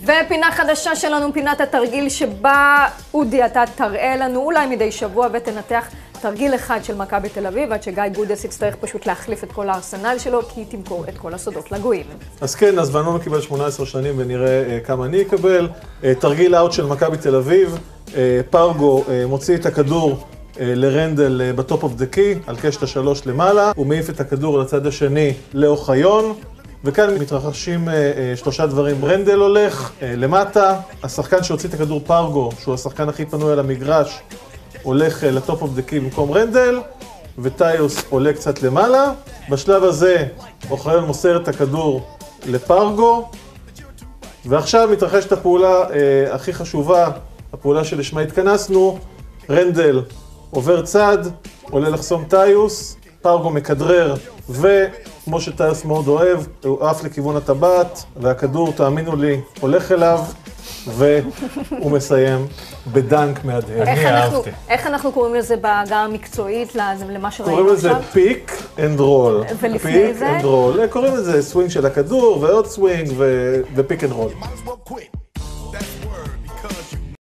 ופינה חדשה שלנו, פינת התרגיל שבה אודי אתה תראה לנו אולי מדי שבוע ותנתח תרגיל אחד של מכבי תל אביב, עד שגיא גודס יצטרך פשוט להחליף את כל הארסנל שלו, כי היא תמכור את כל הסודות לגויים. אז כן, אז ואנון קיבל 18 שנים ונראה כמה אני אקבל. תרגיל אאוט של מכבי תל אביב, פרגו מוציא את הכדור לרנדל בטופ אוף דה קי, על קשת השלוש למעלה, הוא מעיף את הכדור לצד השני לאוחיון, וכאן מתרחשים שלושה דברים. רנדל הולך למטה, השחקן שהוציא את הכדור פרגו, שהוא השחקן הכי פנוי על המגרש, הולך לטופ אוף דה קי במקום רנדל, וטיוס עולה קצת למעלה. בשלב הזה אוחיון מוסר את הכדור לפרגו, ועכשיו מתרחשת הפעולה הכי חשובה, הפעולה שלשמה התכנסנו. רנדל עובר צד, עולה לחסום טיוס, פרגו מכדרר, וכמו שטיוס מאוד אוהב, הוא עף לכיוון הטבעת, והכדור, תאמינו לי, הולך אליו, והוא מסיים בדנק מהדהד. איך אנחנו קוראים לזה בהגה המקצועית, למה שראינו עכשיו? קוראים לזה פיק אנד רול. ולפני זה? קוראים לזה סווינג של הכדור, ועוד סווינג, ופיק אנד רול.